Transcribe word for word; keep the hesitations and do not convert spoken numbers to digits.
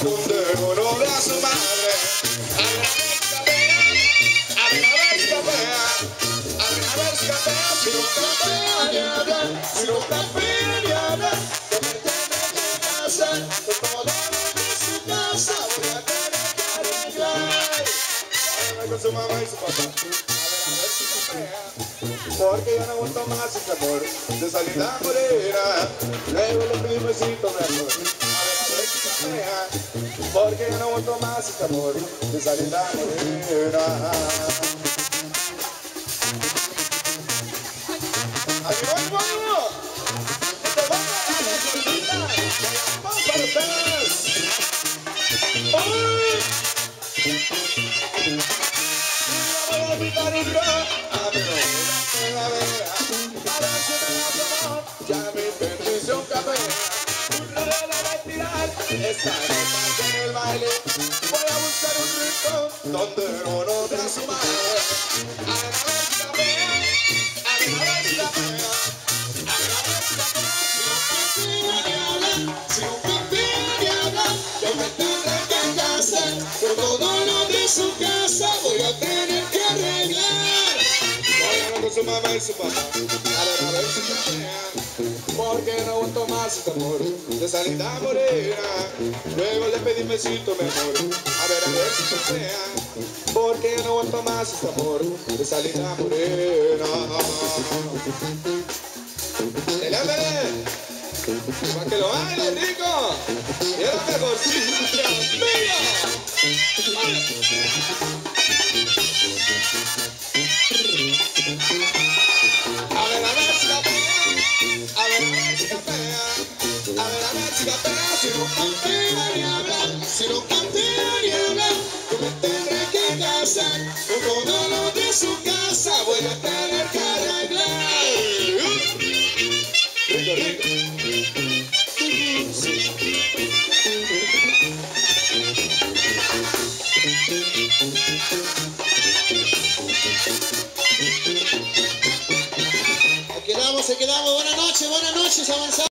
donde uno ve a su madre. A ver, a ver, a ver, escapea. A ver, a ver, escapea. Si no escapea ni hablar, si no escapea ni hablar, que me tiene que casar con todo lo de su casa. Voy a tener que arreglar. Váyame con su mamá y su papá. A ver, a ver si escapea. Porque yo no aguanto más este amor de salida morena. Luego le pedí un besito mejor. A ver, a ver si escapea. Porque yo no aguanto más este amor de salida morena. ¡Aquí voy, bueno! ¡Esto va a la cortita! ¡Vamos para ustedes! ¡Uy! Voy a pintar un rock a mi novia, para que me la tomó, ya mi perdición capea. Un reloj la voy a tirar, esta noche en el baile. Voy a buscar un rincón donde no note a su madre. A ver, a ver si capea, a ver, a ver si capea. A ver, a ver si capea, si no confía ni hablar, si no confía ni hablar, yo me tendré que casar por todo lo de su casa. Voy a tener que arreglar. Voy a hablar con su mamá y su papá. A ver, a ver si capea. Porque no aguanto más este amor de salida morena. Luego le pedí un besito mejor. A ver, a ver si capea. Porque no aguanto más este amor de salida morena. ¡Dele, dele! ¡Para que lo baile, rico! ¡Y es la mejorcita, Dios mío! A ver, a ver si capea. A ver, a ver si capea. A ver, a ver si capea. Si no confía ni hablar, si no confía ni hablar, yo me tendré que casar con todo lo de su casa. Voy a tener que arreglar. Rico, rico. Se quedamos, se quedamos. Buenas noches, buenas noches, avanzamos.